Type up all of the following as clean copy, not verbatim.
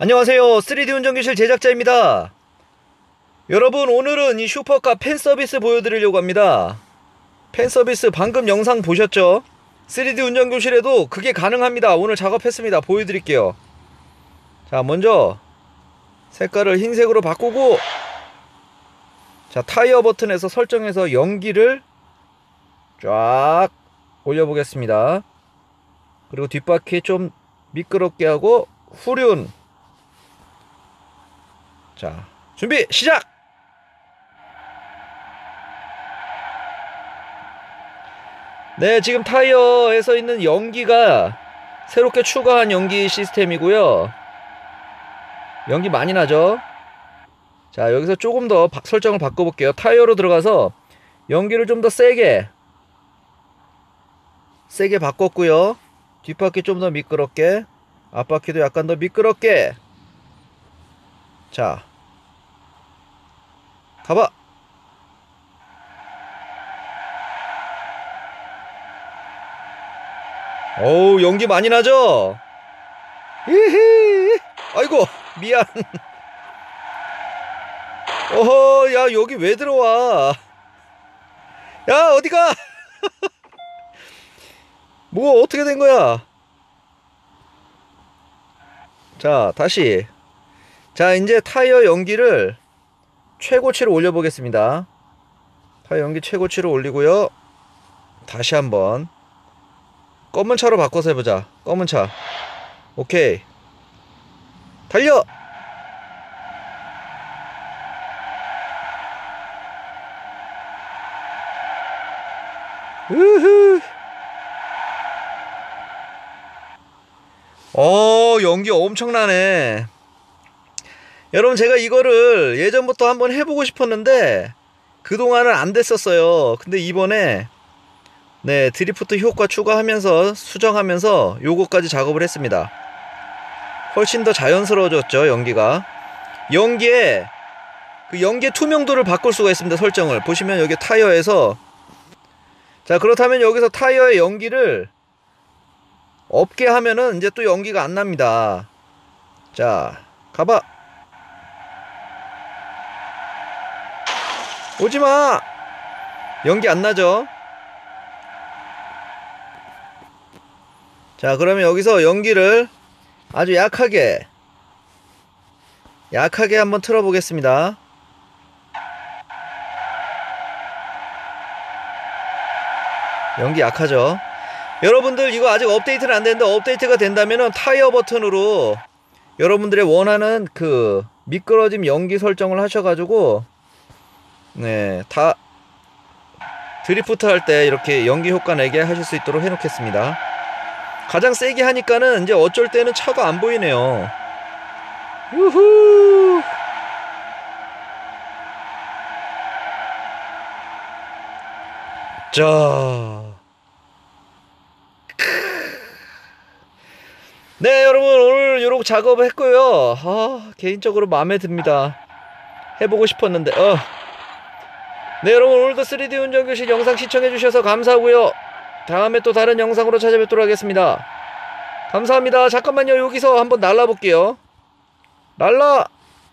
안녕하세요. 3D 운전교실 제작자입니다. 여러분, 오늘은 이 슈퍼카 팬서비스 보여드리려고 합니다. 팬서비스 방금 영상 보셨죠? 3D 운전교실에도 그게 가능합니다. 오늘 작업했습니다. 보여드릴게요. 자, 먼저 색깔을 흰색으로 바꾸고, 자, 타이어 버튼에서 설정해서 연기를 쫙 올려보겠습니다. 그리고 뒷바퀴 좀 미끄럽게 하고 후륜. 자, 준비 시작! 네, 지금 타이어에서 있는 연기가 새롭게 추가한 연기 시스템이고요. 연기 많이 나죠? 자, 여기서 조금 더 설정을 바꿔볼게요. 타이어로 들어가서 연기를 좀 더 세게 바꿨고요. 뒷바퀴 좀 더 미끄럽게, 앞바퀴도 약간 더 미끄럽게. 자, 가봐. 어우, 연기 많이 나죠? 히히. 아이고, 미안. 어허, 야, 여기 왜 들어와? 야, 어디가? 뭐 어떻게 된 거야? 자, 다시. 자, 이제 타이어 연기를 최고치로 올려보겠습니다. 타이어 연기 최고치로 올리고요. 다시 한번 검은 차로 바꿔서 해보자. 검은 차. 오케이. 달려! 으흐. 연기 엄청나네. 여러분, 제가 이거를 예전부터 한번 해보고 싶었는데 그동안은 안 됐었어요. 근데 이번에 네, 드리프트 효과 추가하면서 수정하면서 요거까지 작업을 했습니다. 훨씬 더 자연스러워졌죠, 연기가. 연기의 투명도를 바꿀 수가 있습니다. 설정을 보시면 여기 타이어에서, 자, 그렇다면 여기서 타이어의 연기를 없게 하면은 이제 또 연기가 안 납니다. 자, 가봐. 오지마. 연기 안 나죠? 자, 그러면 여기서 연기를 아주 약하게 한번 틀어 보겠습니다. 연기 약하죠? 여러분들 이거 아직 업데이트는 안 됐는데, 업데이트가 된다면은 타이어 버튼으로 여러분들의 원하는 그 미끄러짐 연기 설정을 하셔가지고, 네, 다 드리프트 할 때 이렇게 연기 효과 내게 하실 수 있도록 해놓겠습니다. 가장 세게 하니까는 이제 어쩔 때는 차가 안 보이네요. 우후. 자, 네, 여러분, 오늘 요렇게 작업을 했고요. 개인적으로 마음에 듭니다. 해보고 싶었는데. 네, 여러분, 오늘도 3D 운전교실 영상 시청해주셔서 감사하고요. 다음에 또 다른 영상으로 찾아뵙도록 하겠습니다. 감사합니다. 잠깐만요. 여기서 한번 날라볼게요. 날라!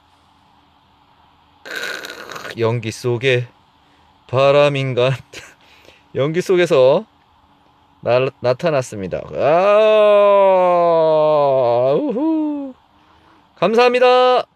연기 속에 바람인간. 연기 속에서 나타났습니다. 우후. 감사합니다.